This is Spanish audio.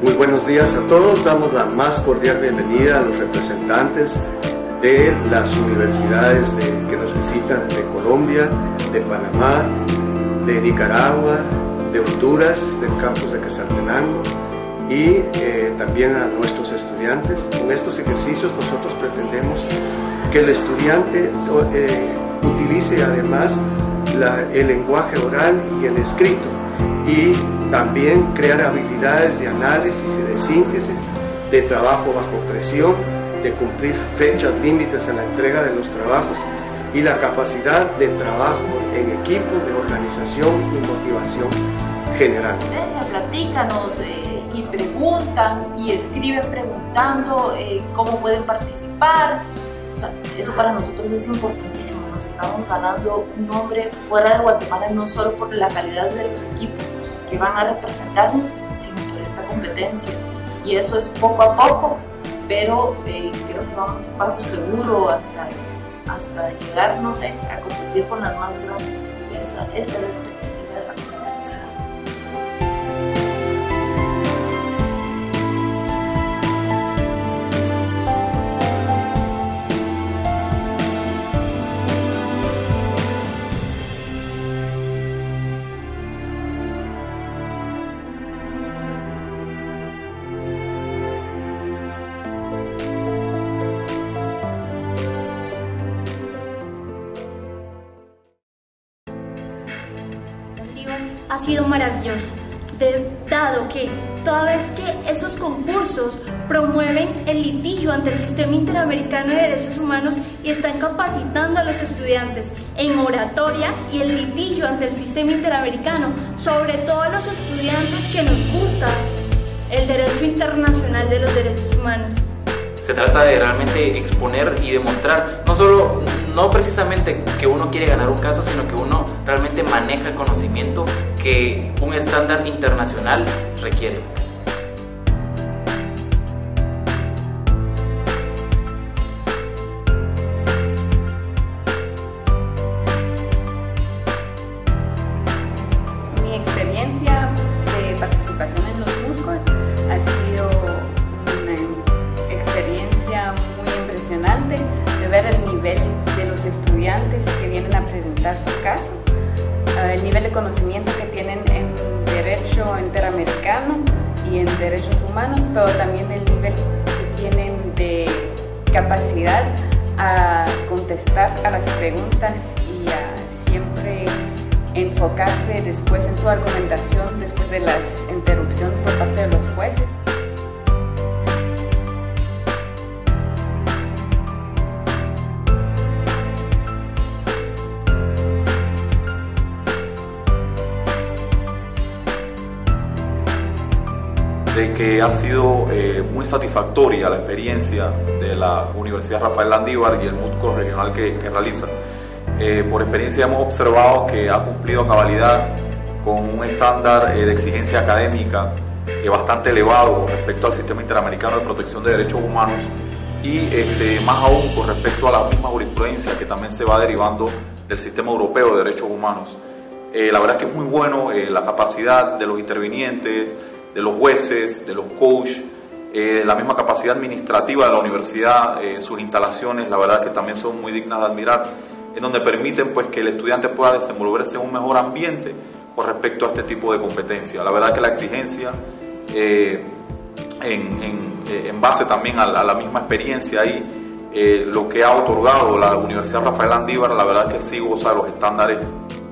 Muy buenos días a todos, damos la más cordial bienvenida a los representantes de las universidades que nos visitan de Colombia, de Panamá, de Nicaragua, de Honduras, del campus de Quetzaltenango y también a nuestros estudiantes. Con estos ejercicios nosotros pretendemos que el estudiante utilice además el lenguaje oral y el escrito y también crear habilidades de análisis y de síntesis, de trabajo bajo presión, de cumplir fechas límites en la entrega de los trabajos y la capacidad de trabajo en equipo, de organización y motivación general. Platícanos y preguntan y escriben preguntando cómo pueden participar. O sea, eso para nosotros es importantísimo. Nos estamos ganando un nombre fuera de Guatemala no solo por la calidad de los equipos que van a representarnos, sino por esta competencia. Y eso es poco a poco, pero creo que vamos un paso seguro hasta llegar, no sé, a competir con las más grandes. Esa es la expectativa de la competencia. Ha sido maravilloso, dado que toda vez que esos concursos promueven el litigio ante el Sistema Interamericano de Derechos Humanos y están capacitando a los estudiantes en oratoria y el litigio ante el Sistema Interamericano, sobre todo a los estudiantes que nos gusta el derecho internacional de los derechos humanos. Se trata de realmente exponer y demostrar, no precisamente que uno quiere ganar un caso, sino que uno realmente maneja el conocimiento que un estándar internacional requiere. Mi experiencia de participación en los MUSCOR ha sido una experiencia muy impresionante de ver el nivel de los estudiantes que vienen a presentar su caso, el nivel de conocimiento que tienen en derecho interamericano y en derechos humanos, pero también el nivel que tienen de capacidad a contestar a las preguntas y a siempre enfocarse después en su argumentación después de la interrupción por parte de los jueces. De que ha sido muy satisfactoria la experiencia de la Universidad Rafael Landívar y el MUSCOR regional que realiza. Por experiencia hemos observado que ha cumplido a cabalidad con un estándar de exigencia académica bastante elevado respecto al Sistema Interamericano de Protección de Derechos Humanos y más aún con respecto a la misma jurisprudencia que también se va derivando del Sistema Europeo de Derechos Humanos. La verdad es que es muy bueno la capacidad de los intervinientes, de los jueces, de los coaches, la misma capacidad administrativa de la universidad, sus instalaciones, la verdad que también son muy dignas de admirar, en donde permiten pues que el estudiante pueda desenvolverse en un mejor ambiente con respecto a este tipo de competencia. La verdad que la exigencia, en base también a la misma experiencia ahí, lo que ha otorgado la Universidad Rafael Landívar, la verdad que sí goza de los estándares